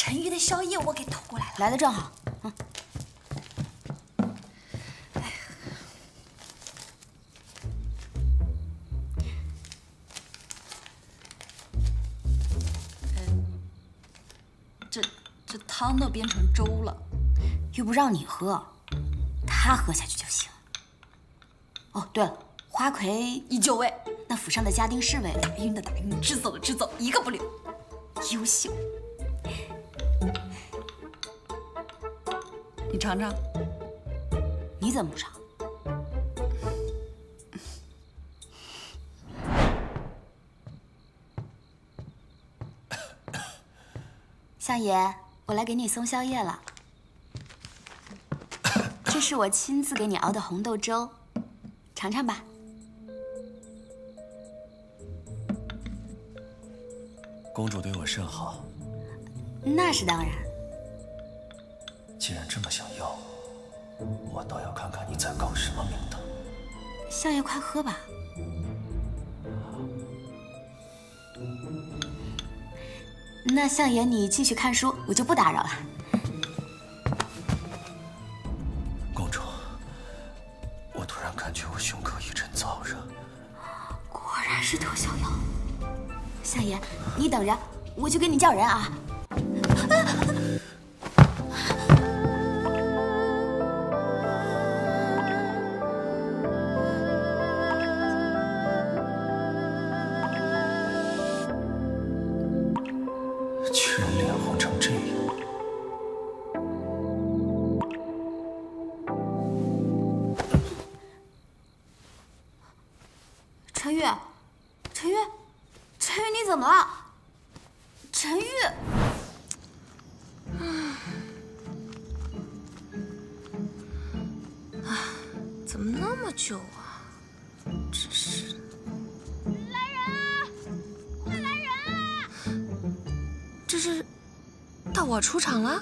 陈玉的宵夜我给偷过来了， 来的正好。嗯。 这汤都变成粥了， 又不让你喝，他喝下去就行。哦，对了，花魁依旧味， 那府上的家丁侍卫， 打晕的打晕，支走的支走，一个不留，优秀。你尝尝， 你怎么不尝？相爷，我来给你送宵夜了。这是我亲自给你熬的红豆粥，尝尝吧。 公主对我甚好， 那是当然。 既然这么想要，我倒要看看你在搞什么名堂。 相爷，快喝吧。那相爷，你继续看书，我就不打扰了。 公主，我突然感觉我胸口一阵燥热。 果然是特效药。相爷，你等着，我去给你叫人啊。 居然脸红成这样！ 陈玉，陈玉，陈玉，你怎么了？陈玉， 怎么那么久啊？真是。 来人啊！快来人啊！ 这是大我出场了？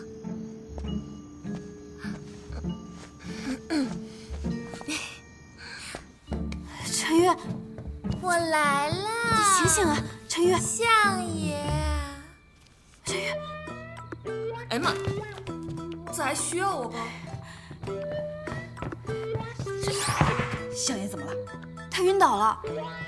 陈玉， 我来了！ 你醒醒啊，陈玉！ 相爷， 陈玉， 哎呀妈，这还需要我不？ 相爷怎么了？ 他晕倒了。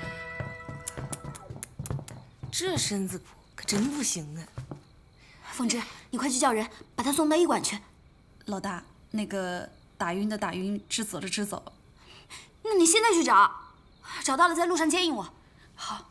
这身子骨可真不行啊！ 凤芝，你快去叫人把他送到医馆去。 老大，那个打晕的打晕，支走的支走。 那你现在去找，找到了在路上接应我。 好。